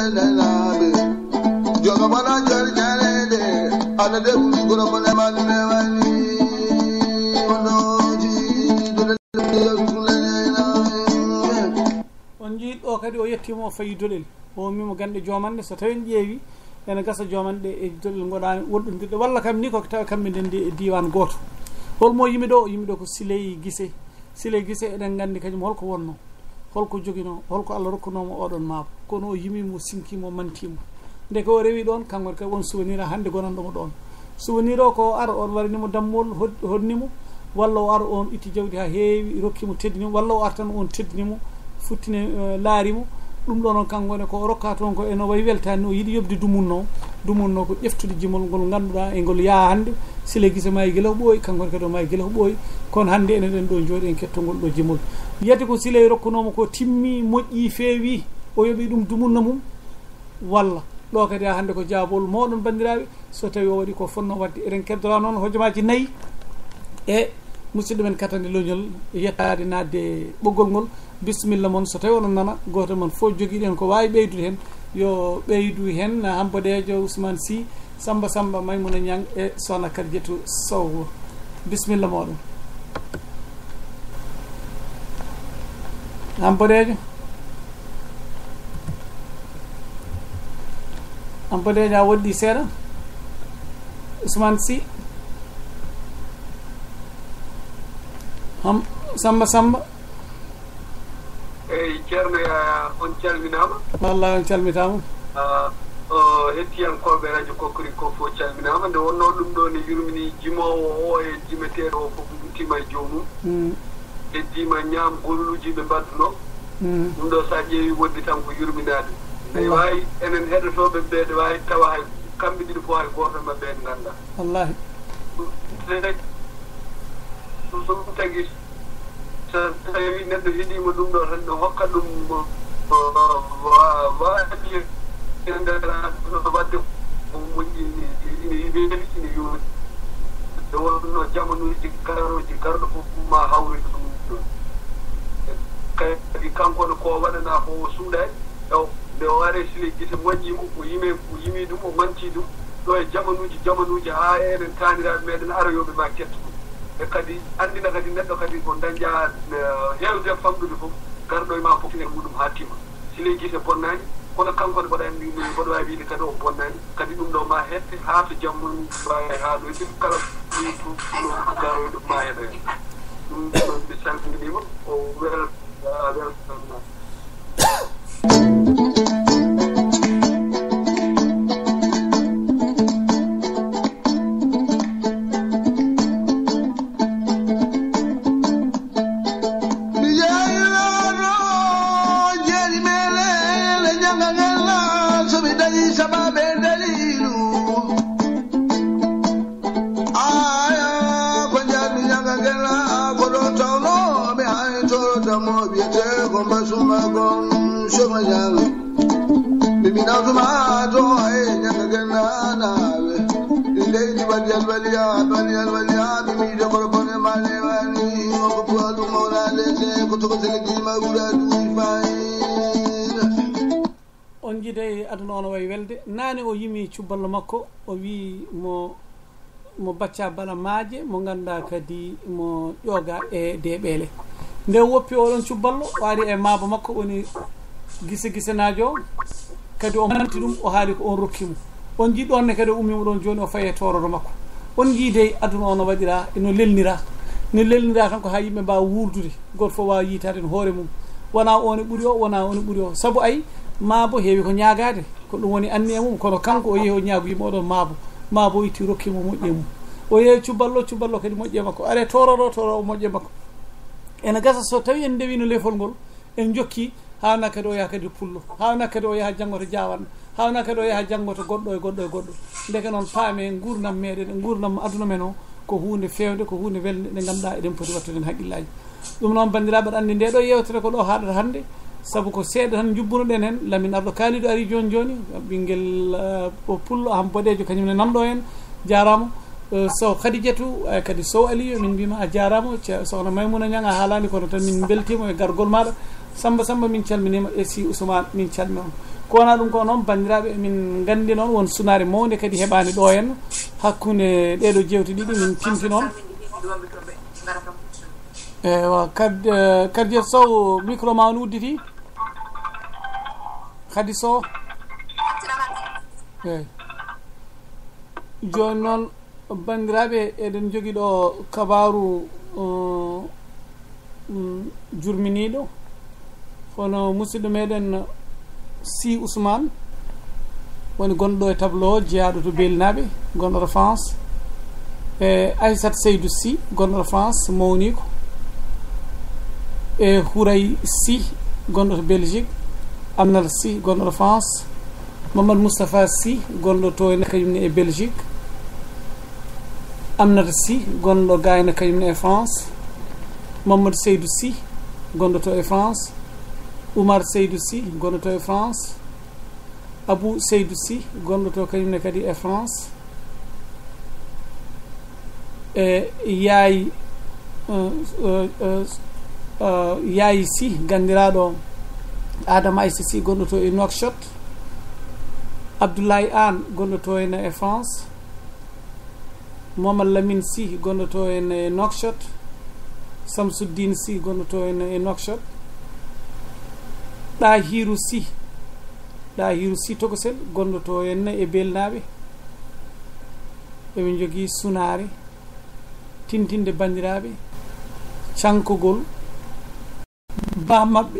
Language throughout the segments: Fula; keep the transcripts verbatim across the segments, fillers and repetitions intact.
labe joga bana jar jarede ana de gura bana manne wani onoji on jiiɗo kadi o yettimo o fayi dolel o mimo gande jomande so tawi en ƴeewi ene gasa jomanɗe e dolel goɗani woɗɗodirɗe walla kam ni koko tawa kamɓe ndendi e diwan goto holmo yimi ɗo yimi ɗo ko Siley Guissé Siley Guissé eɗen gandi kañum holko wonno holko joguino holko Allah rokkunomo oɗon maabo kono o yimimo sinkimo mantimo nde ko o rewi ɗon kanko kadi won souvenir hande gonanɗomo ɗon souvenir o ko ara on warinimo dammol hodnimo walla o ara on itti jawdi ha heewi rokkimo teddinimo walla o artan on teddinimo futtine laarimo ɗum ɗo noon kanko ne ko o rokka toon ko eno wayi weltani o yiiɗi yobde dumunno dumunno ko ƴeftude jimol ngol ganduɗa e ngol yaa hande Siley Guissé ma e guila ɓooyi kanko ne kadi o ma e guila ɓooyi kono hande enen ɗen ɗo jooɗi en kettogol ɗo jimol yiyate ko Siley rokkunomo ko timmi moƴƴi feewi o yoɓi ɗum dumunna mum walla ɗo kadi ha hande ko jaabol moɗon bandiraɓe so tawi o waɗi ko fonno wadde eɗen keddora noon hojomaji nayyi e musidɗo men katande loñol yettade nadde ɓoggol ngol bisimilla moon so tawi onon nana goto mon fof joguiɗen ko wawi ɓeydude hen yo ɓeydu hen Hambodejo Ousmane Sy Samba Samba Maymouna Niang e Sohna Kadiatou Sow bisimilla moɗon Hambodejo Hambodejo a woɗɗi seeɗa Ousmane Sy ham Samba Samba eyi ceerno on calminama wallah on calmitama o hettiyankoɓe radio Kokkori ko fof calminama nde wonno ɗum ɗo ne yurmini jimowo o e jimeteɗo o fof ɗumtima e jomum heddima ñaam golluji ɓe mbadduno ɗum ɗo sa ƴeewi woddi tan ko yurminade ene wawi enen heɗotoɓe ɓe ɗe wawi tawa hay kamɓe ɗiɗi fof hay goto mabɓe en ganda wallahi ɗum tagui so tawi neɗɗo heeɗima ɗum ɗo tan ne hokka ɗum waɗi wadde ko moƴƴi ine weeli ine yoori nde wonno jamanuji garoji garɗo fof ma hawride ɗum ɗon kadi kanko ne ko waɗana ko o suuɗani ew nde o ari Siley Guissé moƴƴimo o yimi o yimi ɗum o manti ɗum ɗo e jamanuji jamanuji ha enen taniraɓe meɗen aroyoɓe ma ketta ɗum e kadi andina kadi neɗɗo kadi ko dañƴa hewde famɗude fof garɗo e ma fof ne muɗum ha tima Siley Guissé bonnani kono kanko ne mboɗa andi min mboɗo wawi wiide kadi o bonnani kadi ɗum ɗo ma hette ha to jamma mbawi ha ɗo ɗum kala ɗum tuno garoy ɗum ma heɗo hen ɗum ɗon mi salminima o wel weltanma on jiide aduna ono wayi welde nane o yimi cuballo makko o wi mo mo bacca bala maaje mo ganda kadi mo ƴooga e deɓele nde woppi oɗon cuballo o ari e maaba makko woni Guissé Guissé najo kadi o manti ɗum o haali ko on rokkimo on jiiɗ ɗonne kadi o ummimo ɗon joni o faye torodo makko on jiide aduna ono waɗira eno lelnira ne lelnira tan ko ha yimɓe mbawa wurdude goto fof wawa yitade no hoore mum wona one ɓuuri o wona one ɓuuri o saabu ayi maabo heewi ko ñaagade ko ɗum woni anni e mum kono kanko o yeehi o ñaago yimɓe oɗon maabo maabo itti rokkimo moƴƴe mum o yeehi cuballo cuballo kadi moƴƴe makko are toroɗo toro moƴƴe makko ene gasa so tawi en ndewino lefol ngol en jokki hawna kadi o yaha kadi pullo hawna kadi o yaha janggo to jawanno hawna kadi o yaha janggo to goɗɗo e goɗɗo e goɗɗo ndeke noon paame gurdam meɗen e gurdam aduna men o ko hunde fewde ko hunde welde nde ganduɗa eɗen poti wattude haqqillaji ɗum noon bandiraɓe andi nde ɗo yewtere ko ɗo haɗata hande saabu ko seeɗa tan jubbunoɗen hen Lamine Abdou Kalidou ari joni joni ɓinguel o pullo Hambodejo kañumne nanɗo hen jarama Sow Khadidiatou kadi Sow Aliou min mbima a jarama Sohna Maymouna Niang a haalani kono tan min beltima e gargol maɗa Samba Samba min calminima e si Ousmane min calmi on kona ɗum ko noon bandiraɓe min gandi noon won sunare mawde kadi heɓani ɗo henna hakkude ɗeɗo jewte ɗiɗi min tinti noon ewa kadi kadi sow micro ma on udditi kadi sow eyi joni noon bandiraɓe eɗen jogui ɗo kabaru jurminiɗo hono musidɗo meɗen si Ousmane woni gonɗo e tableau jeeyaɗo to Belnaɓe gonɗo to France e Aissat Seydou Sy gonɗo to France mawni ko e Houray Sy gonɗo to Belgique Amnal Sy gonɗo to France Mamadou Moustapha Sy gonɗo to ene kañumne e Belgique Amnata Sy gonɗo ga ene kañumne e France Mamadou Seydou Sy gonɗo to e France Oumar Seydou Sy gonɗo to e France Abou Seydou Sy gonɗo to kañumne kadi e France e yaay yaayi Sy gandiraɗo Adama Aïssa Sy gonɗo to e Nouakchott Abdoulaye Anne gonɗo to ene e France Mohamed Lamine Sy gonɗo to ene e Nouakchott Samsuddin Sy gonɗo to ene e Nouakchott Ɗahiru Sy Ɗahiru Sy Tokosel gonɗo to enne e Belnaɓe emin jogui sunare tintinde bandiraɓe cankogol ba mabɓe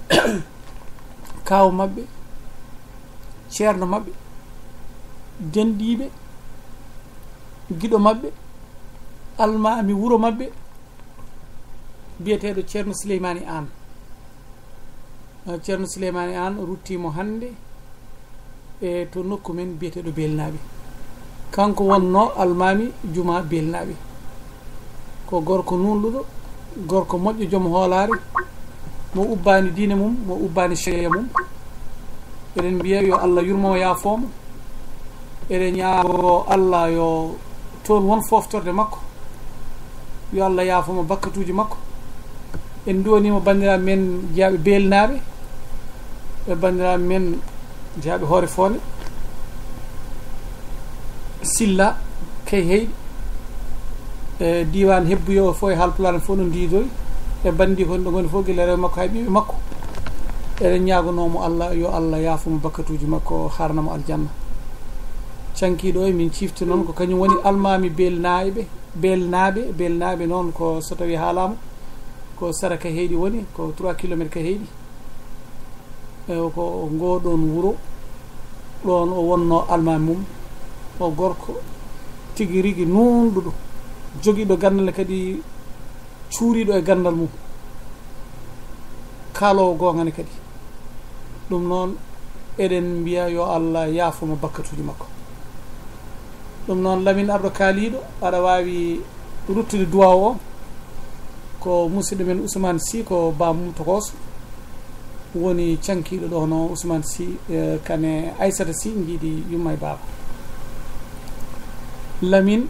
kaw mabɓe ceerno mabɓe dendiɓe guiɗo mabɓe almami wuuro mabɓe biyeteɗo ceerno Souleymani Anne ceerno Souleymani Anne ruttimo hande e to nokku men biyeteɗo Belnaɓe kanko wonno almami juma Belnaɓe ko gorko nunɗuɗo gorko moƴƴo joom hoolare mo ubbani diine mum mo ubbani cheya mum eɗen mbiya yo Allah yurmomo yaafomo eɗen ñaago Allah yo toon won foftorde makko yo Allah yaafomo bakkatuji makko en duwanimo bandiraɓe men jeeyaɓe Belnaɓe e bandiraɓe men jeeyaɓe hoore fone Silla kay heyɗi e diwan hebbuyo fo e halpulare fof no ndiidoy e bandi kon ɗo goni fof guila rew makko hay ɓiɓe makko eɗen ñagonomo Allah yo Allah yaafumo bakkatuji makko harnamo aljanna cankiɗo e min cifti noon ko kañum woni almami Belnaɓe Belnaɓe Belnaɓe noon ko so tawi haalama ko sara ka heyɗi woni ko trois kilométre ka heyɗi e ko ngoɗon wuuro ɗon o wonno almami mum o gorko tigui rigui nunɗuɗo joguiɗo gandal kadi cuuriɗo e gandal mum kaalowo gongane kadi ɗum noon eɗen mbiya yo Allah yaafomo bakkatuji makko ɗum noon Lamine Ardo kaaliɗo aɗa wawi ruttude duwaw o ko musidɗo men Ousmane Sy ko bamum tokoso woni cankiɗo ɗo no Ousmane Sy kane Aissata Sy jiiɗi yumma e baba Lamine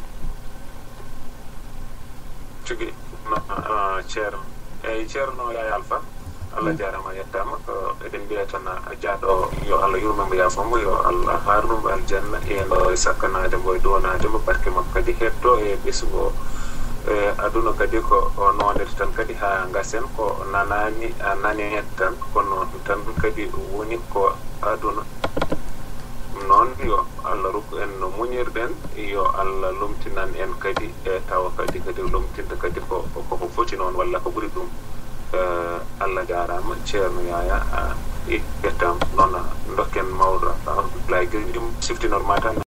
cugi ceerno eyyi ceerno Yaya Alpha Allah jarama yettama ko eɗen mbiya tan jaaɗo yo Allah yurmomo yaafomo yo Allah harnumo aljanna eno sakkanade mo e donademo barke makko kadi hetto e ɓesgo e aduna kadi ko nonete tan kadi ha gasen ko nanani nani hen tan kono tan kadi woni ko aduna noon yo Allah rokku en no muñirɗen yo Allah lumtinan en kadi e tawa kadi kadi lumtinta kadi ko koko foti noon walla ko ɓuuri ɗum Allah jarama ceerno Yaya yettama noon dokken mawɗo Abdoulaye Gueye ɗum siftinorma tan